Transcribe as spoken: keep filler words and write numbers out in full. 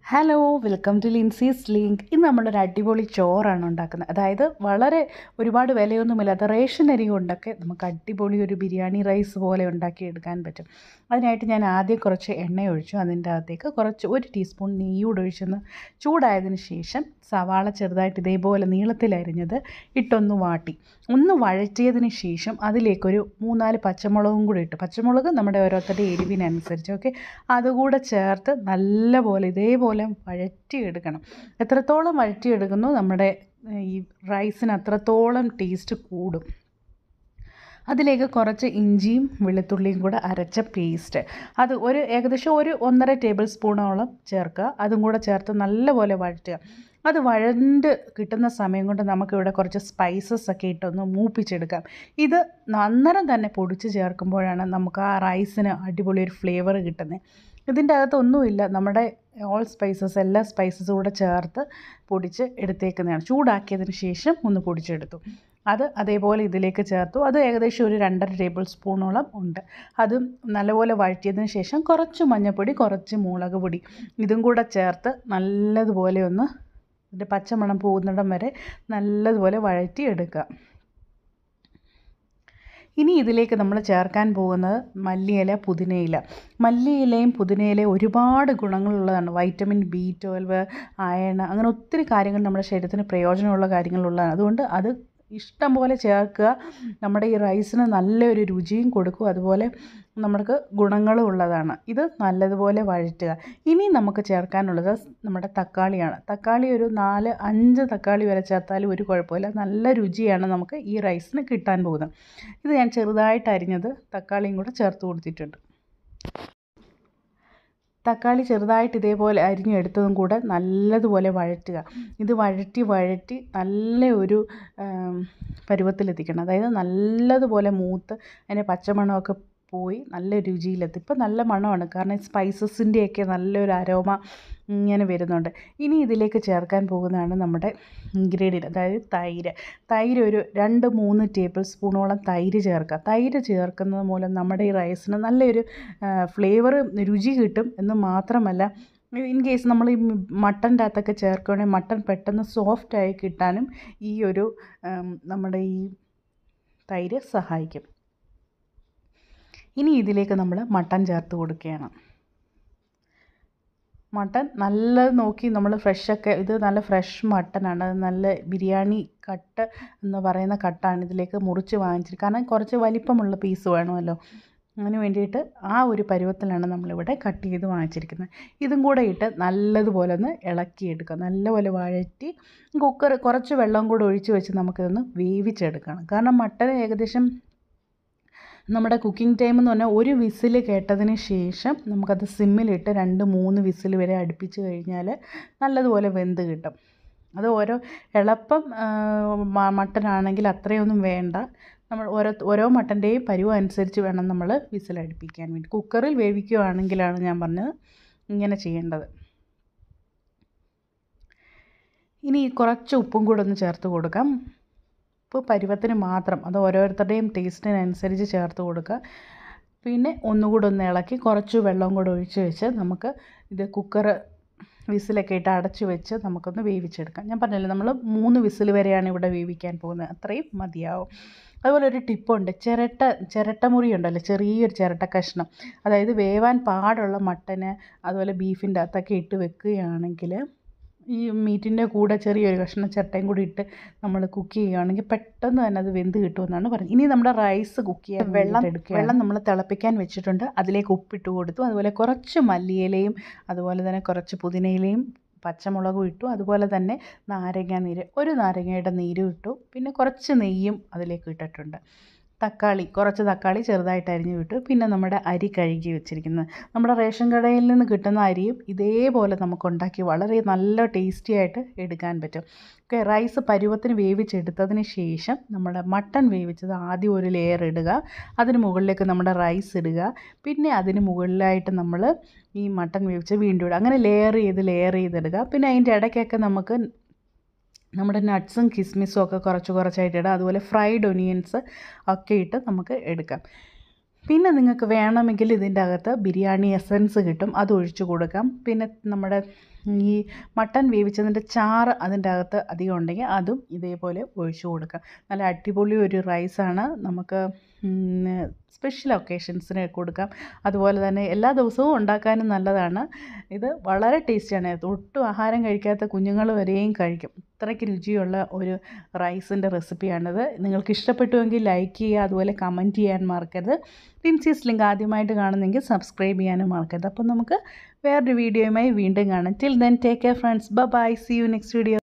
Hello welcome to Lincy's link. ഇന്ന് നമ്മളൊരു അടിപൊളി ചോറാണ് ഉണ്ടാക്കുന്നത്. അതായത് വളരെ ഒരുപാട് വിലയൊന്നുമില്ലാത്ത റേഷൻ അരി കൊണ്ടൊക്കെ നമുക്ക് അടിപൊളി ഒരു ബിരിയാണി റൈസ് പോലെ ഉണ്ടാക്കിയെടുക്കാൻ പറ്റും. അതിനായിട്ട് ഞാൻ ആദ്യം കുറച്ച് എണ്ണ ഒഴിച്ചു. അതിൻ്റെ അകത്തേക്ക് കുറച്ച് ഒരു ടീസ്പൂൺ നെയ്യൂടെ ഒഴിച്ചൊന്ന് ചൂടായതിന് ശേഷം സവാള ചെറുതായിട്ട് ഇതേപോലെ നീളത്തിലരിഞ്ഞത് ഇട്ടൊന്ന് വാട്ടി ഒന്ന് വഴറ്റിയതിന് ശേഷം അതിലേക്കൊരു മൂന്നാല് പച്ചമുളകും കൂടി ഇട്ടു. പച്ചമുളക് നമ്മുടെ ഓരോരുത്തരുടെ എരിവിനനുസരിച്ച് ഓക്കെ അതുകൂടെ ചേർത്ത് നല്ലപോലെ ഇതേപോലെ വഴറ്റിയെടുക്കണം. എത്രത്തോളം വഴറ്റിയെടുക്കുന്നു നമ്മുടെ ഈ റൈസിന് അത്രത്തോളം ടേസ്റ്റ് കൂടും. അതിലേക്ക് കുറച്ച് ഇഞ്ചിയും വെളുത്തുള്ളിയും കൂടെ അരച്ച പേസ്റ്റ് അത് ഒരു ഏകദേശം ഒരു ഒന്നര ടേബിൾ സ്പൂണോളം ചേർക്കുക. അതും കൂടെ ചേർത്ത് നല്ലപോലെ വഴറ്റുക. അത് വഴണ്ട് കിട്ടുന്ന സമയം കൊണ്ട് നമുക്കിവിടെ കുറച്ച് സ്പൈസസ് ഒക്കെ ഇട്ടൊന്ന് മൂപ്പിച്ചെടുക്കാം. ഇത് അന്നേരം തന്നെ പൊടിച്ച് ചേർക്കുമ്പോഴാണ് നമുക്ക് ആ റൈസിന് അടിപൊളി ഒരു ഫ്ലേവർ കിട്ടുന്നത്. ഇതിൻ്റെ അകത്തൊന്നുമില്ല, നമ്മുടെ ഓൾ സ്പൈസസ് എല്ലാ സ്പൈസസും കൂടെ ചേർത്ത് പൊടിച്ച് എടുത്തേക്കുന്നതാണ്. ചൂടാക്കിയതിന് ശേഷം ഒന്ന് പൊടിച്ചെടുത്തു. അത് അതേപോലെ ഇതിലേക്ക് ചേർത്തു. അത് ഏകദേശം ഒരു രണ്ടര ടേബിൾ സ്പൂണോളം ഉണ്ട്. അതും നല്ലപോലെ വഴറ്റിയതിന് ശേഷം കുറച്ച് മഞ്ഞൾപ്പൊടി, കുറച്ച് മുളക് പൊടി ഇതും കൂടെ ചേർത്ത് നല്ലതുപോലെ ഒന്ന് ഇതിൻ്റെ പച്ചമണം പോകുന്നിടം വരെ നല്ലതുപോലെ വഴറ്റി എടുക്കുക. ഇനി ഇതിലേക്ക് നമ്മൾ ചേർക്കാൻ പോകുന്നത് മല്ലിയില, പുതിനയില. മല്ലിയിലയും പുതിനയിലയും ഒരുപാട് ഗുണങ്ങളുള്ളതാണ്. വൈറ്റമിൻ ബി ട്വൽവ്, അയൺ, അങ്ങനെ ഒത്തിരി കാര്യങ്ങൾ നമ്മുടെ ശരീരത്തിന് പ്രയോജനമുള്ള കാര്യങ്ങളുള്ളതാണ്. അതുകൊണ്ട് അത് ഇഷ്ടം പോലെ ചേർക്കുക. നമ്മുടെ ഈ റൈസിന് നല്ലൊരു രുചിയും കൊടുക്കും, അതുപോലെ നമുക്ക് ഗുണങ്ങളും ഉള്ളതാണ്. ഇത് നല്ലതുപോലെ വഴറ്റുക. ഇനി നമുക്ക് ചേർക്കാനുള്ളത് നമ്മുടെ തക്കാളിയാണ്. തക്കാളി ഒരു നാല് അഞ്ച് തക്കാളി വരെ ചേർത്താലും ഒരു കുഴപ്പമില്ല. നല്ല രുചിയാണ് നമുക്ക് ഈ റൈസിന് കിട്ടാൻ പോകുന്നത്. ഇത് ഞാൻ ചെറുതായിട്ട് അരിഞ്ഞത് തക്കാളിയും കൂടെ ചേർത്ത് കൊടുത്തിട്ടുണ്ട്. തക്കാളി ചെറുതായിട്ട് ഇതേപോലെ അരിഞ്ഞെടുത്തതും കൂടെ നല്ലതുപോലെ വഴറ്റുക. ഇത് വഴറ്റി വഴറ്റി നല്ല ഒരു പരുവത്തിലെത്തിക്കണം. അതായത് നല്ലതുപോലെ മൂത്ത് അതിൻ്റെ പച്ചമണമൊക്കെ പോയി നല്ല രുചിയിലെത്തും. ഇപ്പം നല്ല മണമാണ്, കാരണം സ്പൈസസിൻ്റെയൊക്കെ നല്ലൊരു അരോമ ഇങ്ങനെ വരുന്നുണ്ട്. ഇനി ഇതിലേക്ക് ചേർക്കാൻ പോകുന്നതാണ് നമ്മുടെ ഇൻഗ്രീഡിയൻറ്റ്, അതായത് തൈര്. തൈര് ഒരു രണ്ട് മൂന്ന് ടേബിൾ സ്പൂണോളം തൈര് ചേർക്കുക. തൈര് ചേർക്കുന്നത് മൂലം നമ്മുടെ ഈ റൈസിന് നല്ലൊരു ഫ്ലേവർ, രുചി കിട്ടും എന്ന് മാത്രമല്ല, ഇൻ കേസ് നമ്മൾ ഈ മട്ടൻ്റെ അകത്തൊക്കെ ചേർക്കുകയാണെങ്കിൽ മട്ടൺ പെട്ടെന്ന് സോഫ്റ്റായി കിട്ടാനും ഈ ഒരു നമ്മുടെ ഈ തൈര് സഹായിക്കും. ഇനി ഇതിലേക്ക് നമ്മൾ മട്ടൺ ചേർത്ത് കൊടുക്കുകയാണ്. മട്ടൺ നല്ലത് നോക്കി നമ്മൾ ഫ്രഷൊക്കെ, ഇത് നല്ല ഫ്രഷ് മട്ടനാണ്, നല്ല ബിരിയാണി കട്ട് എന്ന് പറയുന്ന കട്ടാണ് ഇതിലേക്ക് മുറിച്ച് വാങ്ങിച്ചിട്ട്, കാരണം കുറച്ച് വലിപ്പമുള്ള പീസ് വേണമല്ലോ, അതിന് വേണ്ടിയിട്ട് ആ ഒരു പരുവത്തിലാണ് നമ്മളിവിടെ കട്ട് ചെയ്ത് വാങ്ങിച്ചിരിക്കുന്നത്. ഇതും കൂടെ ഇട്ട് നല്ലതുപോലെ ഒന്ന് ഇളക്കിയെടുക്കുക. നല്ലപോലെ വഴറ്റി കുക്കർ കുറച്ച് വെള്ളം കൂടെ ഒഴിച്ച് വെച്ച് നമുക്കിതൊന്ന് വേവിച്ചെടുക്കണം. കാരണം മട്ടൻ ഏകദേശം നമ്മുടെ കുക്കിംഗ് ടൈം എന്ന് പറഞ്ഞാൽ ഒരു വിസിൽ കേട്ടതിന് ശേഷം നമുക്കത് സിമ്മിലിട്ട് രണ്ട് മൂന്ന് വിസിൽ വരെ അടുപ്പിച്ച് കഴിഞ്ഞാൽ നല്ലതുപോലെ വെന്ത് കിട്ടും. അത് ഓരോ എളുപ്പം മട്ടനാണെങ്കിൽ അത്രയൊന്നും വേണ്ട. നമ്മൾ ഓരോ ഓരോ മട്ടൻ്റെയും പരുവം അനുസരിച്ച് വേണം നമ്മൾ വിസിലടുപ്പിക്കാൻ വേണ്ടി. കുക്കറിൽ വേവിക്കുകയാണെങ്കിലാണ് ഞാൻ പറഞ്ഞത് ഇങ്ങനെ ചെയ്യേണ്ടത്. ഇനി കുറച്ച് ഉപ്പും കൂടെ ഒന്ന് ചേർത്ത് കൊടുക്കാം. ഉപ്പ് പരുവത്തിന് മാത്രം, അത് ഓരോരുത്തരുടെയും ടേസ്റ്റിനനുസരിച്ച് ചേർത്ത് കൊടുക്കുക. പിന്നെ ഒന്നുകൂടെ ഒന്ന് ഇളക്കി കുറച്ച് വെള്ളം കൂടെ ഒഴിച്ച് വെച്ച് നമുക്ക് ഇത് കുക്കർ വിസിലൊക്കെ ഇട്ട് അടച്ച് വെച്ച് നമുക്കൊന്ന് വേവിച്ചെടുക്കാം. ഞാൻ പറഞ്ഞല്ലോ, നമ്മൾ മൂന്ന് വിസിൽ വരെയാണ് ഇവിടെ വേവിക്കാൻ പോകുന്നത്, അത്രയും മതിയാവും. അതുപോലെ ഒരു ടിപ്പുണ്ട്, ചിരട്ട ചിരട്ടമുറി ഉണ്ടല്ലോ, ചെറിയൊരു ചിരട്ട കഷ്ണം, അതായത് വേവാൻ പാടുള്ള മട്ടന് അതുപോലെ ബീഫിൻ്റെ അകത്തൊക്കെ ഇട്ട് വെക്കുകയാണെങ്കിൽ ഈ മീറ്റിൻ്റെ കൂടെ ചെറിയൊരു കഷ്ണം ചിരട്ടയും കൂടി ഇട്ട് നമ്മൾ കുക്ക് ചെയ്യുകയാണെങ്കിൽ പെട്ടെന്ന് തന്നെ അത് വെന്ത് കിട്ടുമെന്നാണ് പറയുന്നത്. ഇനി നമ്മുടെ റൈസ് കുക്ക് ചെയ്യാൻ വെള്ളം വെള്ളം നമ്മൾ തിളപ്പിക്കാൻ വെച്ചിട്ടുണ്ട്. അതിലേക്ക് ഉപ്പിട്ട് കൊടുത്തു. അതുപോലെ കുറച്ച് മല്ലിയിലയും അതുപോലെ തന്നെ കുറച്ച് പുതിനയിലയും പച്ചമുളകും ഇട്ടു. അതുപോലെ തന്നെ നാരങ്ങ നീര്, ഒരു നാരങ്ങയുടെ നീരും ഇട്ടു. പിന്നെ കുറച്ച് നെയ്യും അതിലേക്ക് ഇട്ടിട്ടുണ്ട്. തക്കാളി, കുറച്ച് തക്കാളി ചെറുതായിട്ട് അരിഞ്ഞ് വിട്ടു. പിന്നെ നമ്മുടെ അരി കഴുകി വെച്ചിരിക്കുന്നത്, നമ്മുടെ റേഷൻ കടയിൽ നിന്ന് കിട്ടുന്ന അരിയും ഇതേപോലെ നമുക്ക് ഉണ്ടാക്കി വളരെ നല്ല ടേസ്റ്റി ആയിട്ട് എടുക്കാൻ പറ്റും. ഓക്കെ, റൈസ് പരുവത്തിന് വേവിച്ചെടുത്തതിന് ശേഷം നമ്മുടെ മട്ടൺ വേവിച്ചത് ആദ്യം ഒരു ലെയർ ഇടുക. അതിന് മുകളിലേക്ക് നമ്മുടെ റൈസ് ഇടുക. പിന്നെ അതിന് മുകളിലായിട്ട് നമ്മൾ ഈ മട്ടൺ വേവിച്ച് വീണ്ടും ഇടുക. അങ്ങനെ ലെയർ ചെയ്ത് ലെയർ ചെയ്തിടുക. പിന്നെ അതിൻ്റെ ഇടയ്ക്കൊക്കെ നമുക്ക് നമ്മുടെ നട്ട്സും കിസ്മിസും ഒക്കെ കുറച്ച് കുറച്ചായിട്ട് ഇടാം. അതുപോലെ ഫ്രൈഡ് ഒനിയൻസ് ഒക്കെ ഇട്ട് നമുക്ക് എടുക്കാം. പിന്നെ നിങ്ങൾക്ക് വേണമെങ്കിൽ ഇതിൻ്റെ അകത്ത് ബിരിയാണി എസൻസ് കിട്ടും, അത് ഒഴിച്ചു കൊടുക്കാം. പിന്നെ നമ്മുടെ ഈ മട്ടൻ വേവിച്ചതിൻ്റെ ചാറ് അതിൻ്റെ അകത്ത് അധികം ഉണ്ടെങ്കിൽ അതും ഇതേപോലെ ഒഴിച്ചു കൊടുക്കാം. നല്ല അടിപൊളി ഒരു റൈസാണ്. നമുക്ക് സ്പെഷ്യൽ ഒക്കേഷൻസിന് കൊടുക്കാം. അതുപോലെ തന്നെ എല്ലാ ദിവസവും ഉണ്ടാക്കാനും നല്ലതാണ്. ഇത് വളരെ ടേസ്റ്റിയാണ്. ഒട്ടും ആഹാരം കഴിക്കാത്ത കുഞ്ഞുങ്ങൾ വരെയും കഴിക്കും. അത്രയ്ക്ക് രുചിയുള്ള ഒരു റൈസിൻ്റെ റെസിപ്പിയാണിത്. നിങ്ങൾക്ക് ഇഷ്ടപ്പെട്ടുവെങ്കിൽ ലൈക്ക് ചെയ്യുക, അതുപോലെ കമൻറ്റ് ചെയ്യാൻ മറക്കരുത്. ലിൻസീസ് ലിങ്ക് ആദ്യമായിട്ട് കാണുന്നെങ്കിൽ സബ്സ്ക്രൈബ് ചെയ്യാനും മറക്കരുത്. അപ്പോൾ നമുക്ക് വേറൊരു വീഡിയോയുമായി വീണ്ടും കാണാം. Till then take care friends. Bye bye. See you next video.